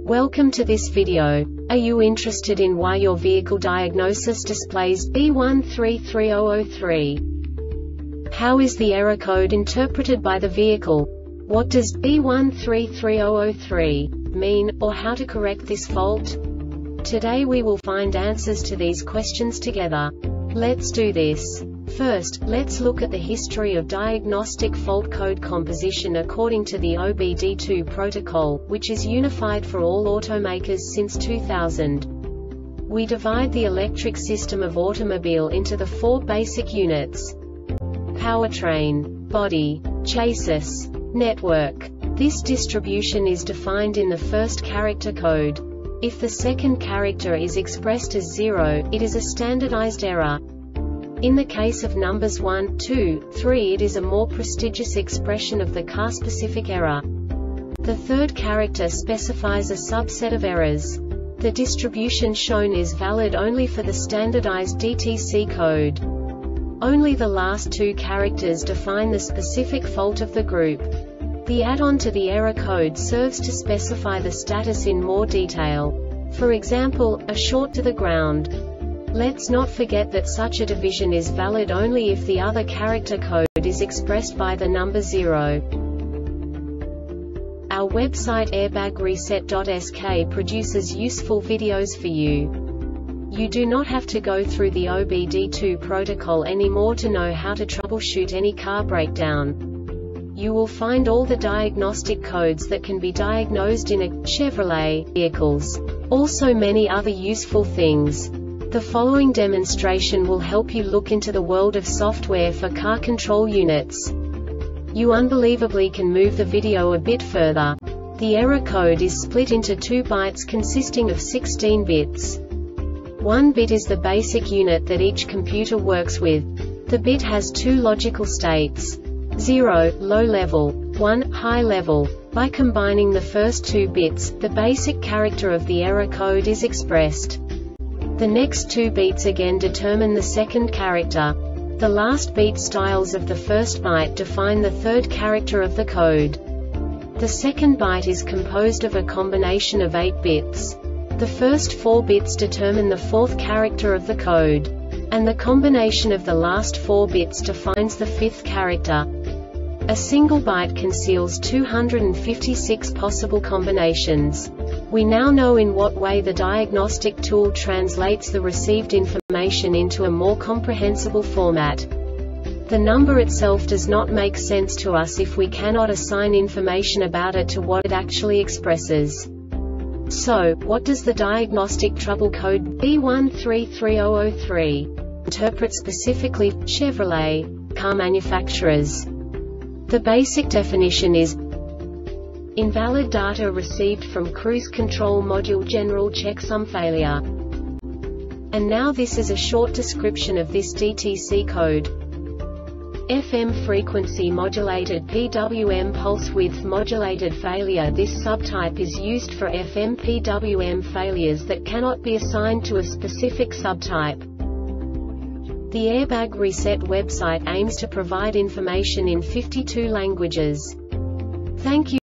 Welcome to this video. Are you interested in why your vehicle diagnosis displays B133003? How is the error code interpreted by the vehicle? What does B133003 mean, or how to correct this fault? Today we will find answers to these questions together. Let's do this. First, let's look at the history of diagnostic fault code composition according to the OBD2 protocol, which is unified for all automakers since 2000. We divide the electric system of automobile into the four basic units: powertrain, body, chassis, network. This distribution is defined in the first character code. If the second character is expressed as 0, it is a standardized error. In the case of numbers 1, 2, 3, it is a more prestigious expression of the car-specific error. The third character specifies a subset of errors. The distribution shown is valid only for the standardized DTC code. Only the last two characters define the specific fault of the group. The add-on to the error code serves to specify the status in more detail. For example, a short to the ground. Let's not forget that such a division is valid only if the other character code is expressed by the number 0. Our website airbagreset.sk produces useful videos for you. You do not have to go through the OBD2 protocol anymore to know how to troubleshoot any car breakdown. You will find all the diagnostic codes that can be diagnosed in a Chevrolet vehicles. Also many other useful things. The following demonstration will help you look into the world of software for car control units. You unbelievably can move the video a bit further. The error code is split into 2 bytes consisting of 16 bits. 1 bit is the basic unit that each computer works with. The bit has 2 logical states: 0, low level, 1, high level. By combining the first 2 bits, the basic character of the error code is expressed. The next 2 beats again determine the second character. The last beat styles of the first byte define the third character of the code. The second byte is composed of a combination of 8 bits. The first 4 bits determine the fourth character of the code. And the combination of the last 4 bits defines the fifth character. A single byte conceals 256 possible combinations. We now know in what way the diagnostic tool translates the received information into a more comprehensible format. The number itself does not make sense to us if we cannot assign information about it to what it actually expresses. So, what does the diagnostic trouble code B133003 interpret specifically for Chevrolet car manufacturers? The basic definition is: invalid data received from cruise control module general checksum failure. And now this is a short description of this DTC code. FM frequency modulated PWM pulse width modulated failure. This subtype is used for FM PWM failures that cannot be assigned to a specific subtype. The Airbag Reset website aims to provide information in 52 languages. Thank you.